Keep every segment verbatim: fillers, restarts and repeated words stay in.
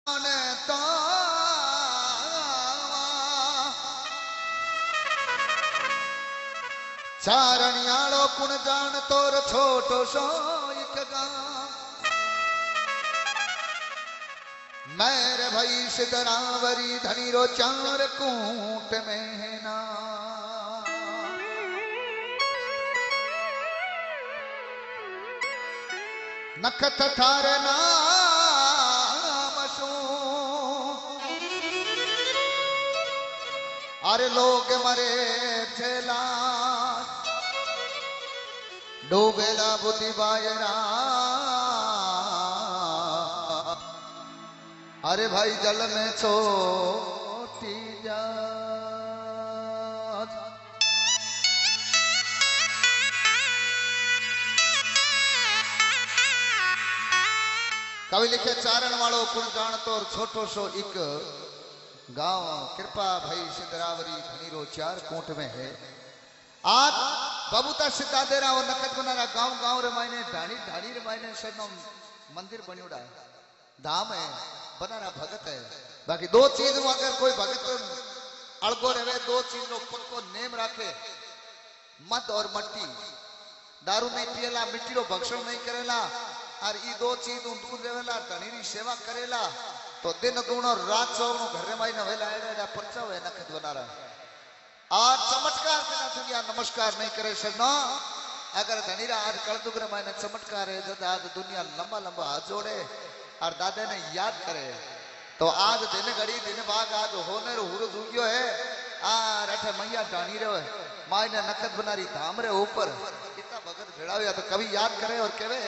चारणियालो कुण जान तोर छोटो सो एक गांव मेरे भाई सिद्धरावरी धनी रो चार कूट में ना नखत थारे नाम सू अरे लोग मरे चला डूबेला बुद्धि बायरा अरे भाई जल में छोटी जा कवि लिखे चारण वालों कुण जान तो छोटो सो एक गांव कृपा भाई सिद्धरावरी धनीरो चार कोट में है आज बबूता सिद्धा दे रहा और नकद बनारा गांव गांव रे मायने ढाणी ढाणी रे मायने सनो मंदिर बनियोड़ा है धाम है बनारा भगत है बाकी दो चीज अगर कोई भगत अड़गो रहे दो चीज रो पक्को नेम रखे मद और मट्टी दारू नहीं पियला मिट्टी रो भक्षण नहीं करेला और ई दो चीज दूर रहेला धनी री सेवा करेला तो दिन दूनो रात चौगनो घर में न वेला एड़ा परचा है नखत बनारा आज चमत्कार बिना दुनिया नमस्कार नहीं करे सजना अगर धनीरा आज कलदुग्र मायने चमत्कार है तो आज दुनिया लंबा लंबा हाथ जोड़े और दादे ने याद करे तो आज दिन घड़ी दिन भाग आज होने रो हुरु जुगियो है आ रठे मैया ढाणी रे मायने नखत बनारी धाम रे ऊपर कितना भगत भेड़ाया तो कभी याद करे और कहवे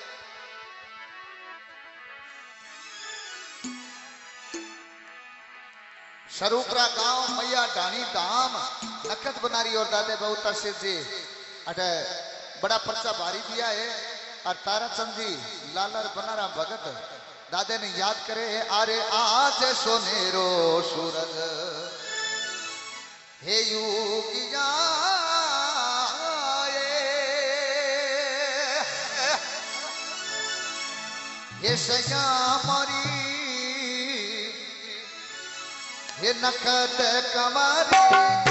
सरूपरा गांव मैया ढाणी धाम नखत बनारी और दादे बहुता सिर जी अटे बड़ा पर्चा भारी दिया है और ताराचंद जी लालर बनारा भगत दादे ने याद करे अरे आज सोनेरो सूरज हे युगिया ये सया मारी ये नखत कमारी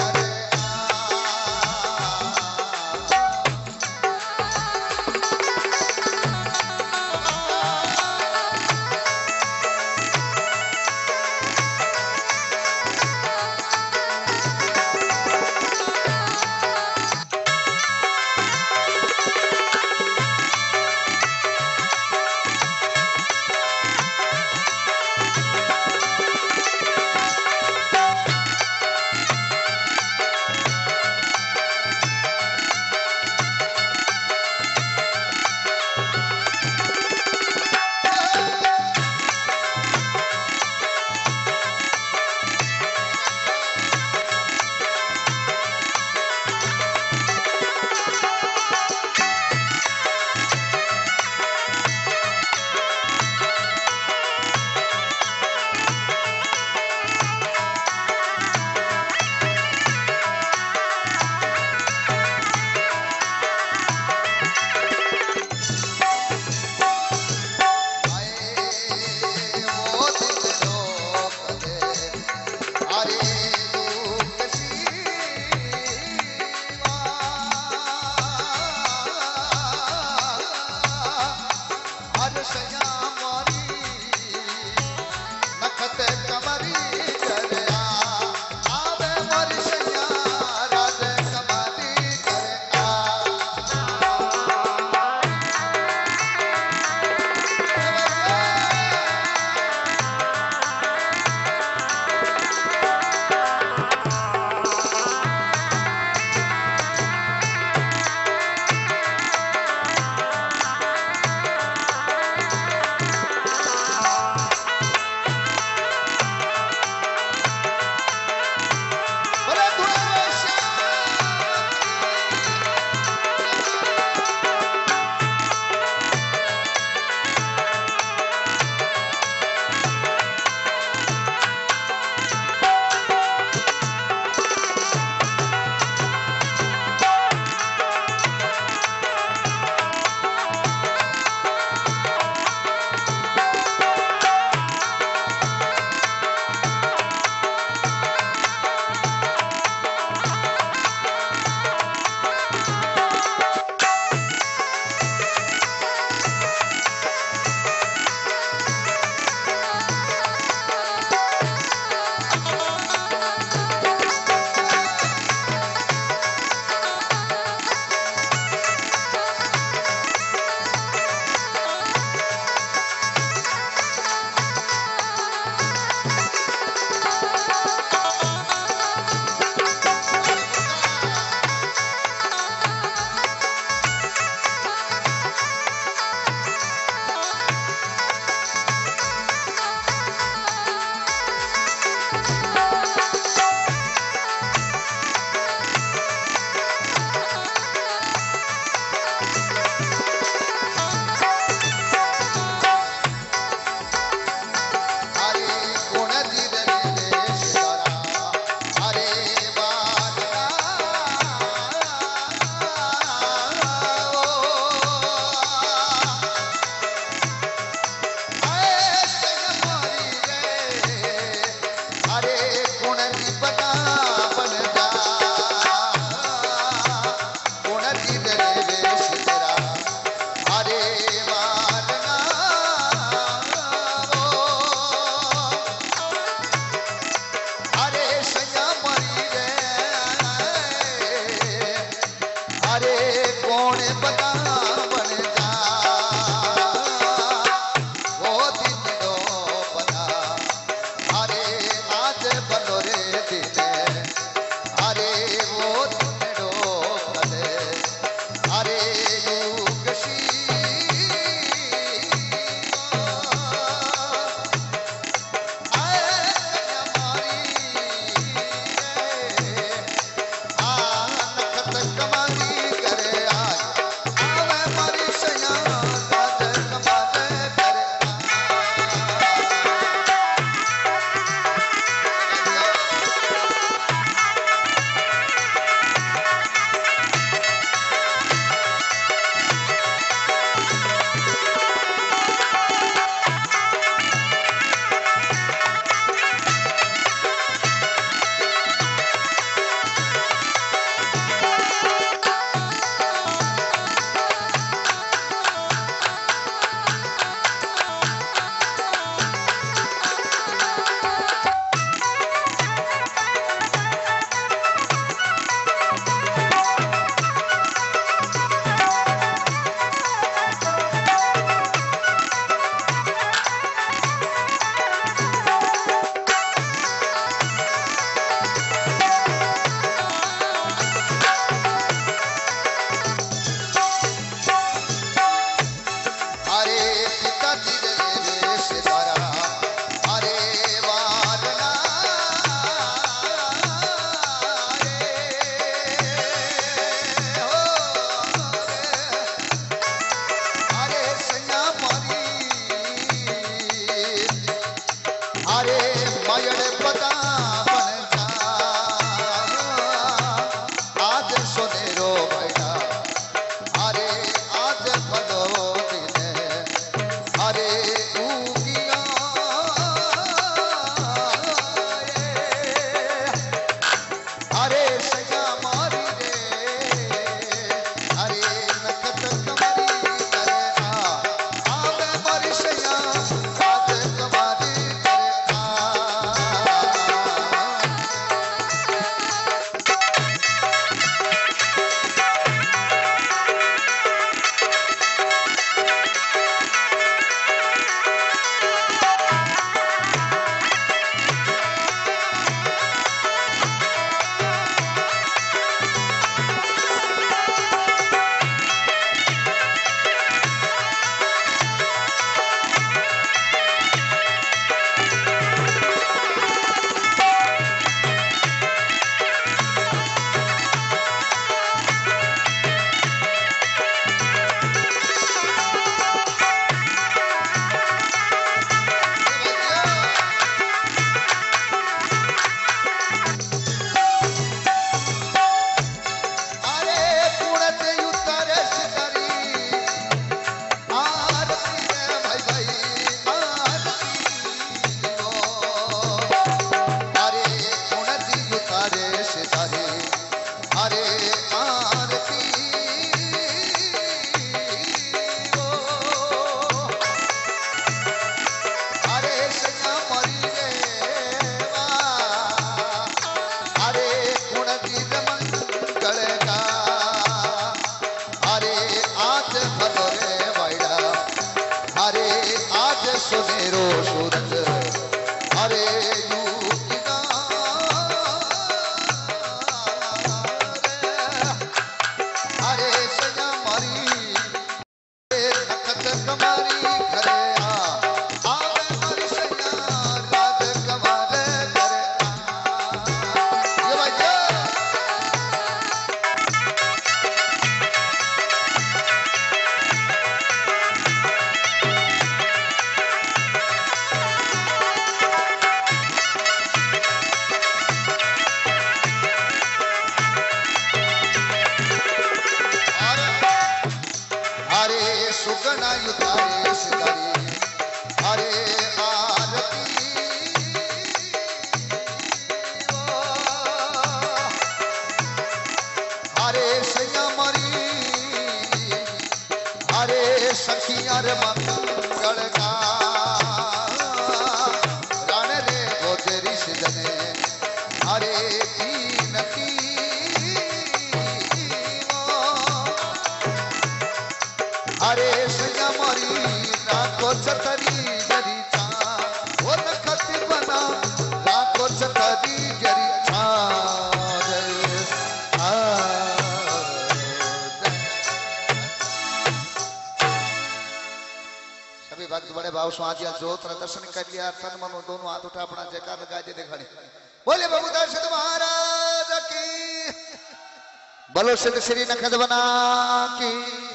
पासों आज जोत दर्शन कर लिया तन मनो दोनों हाथ उठा अपना जयकार लगा दे दिखाने बोले बाबू दर्शन महाराज की बोलो सिद्ध श्री नखद बना की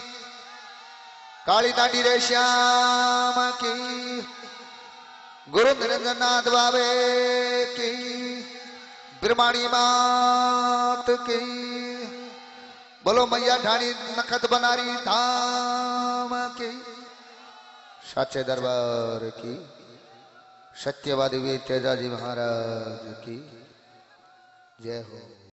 काली दांडी रे श्याम की गुरु निरंजनाथ बाबे की ब्रह्माणी मात की बोलो मैया ढाणी नखत बनारी धाम की साचे दरबार की सत्यवादी वीर तेजाजी महाराज की जय हो।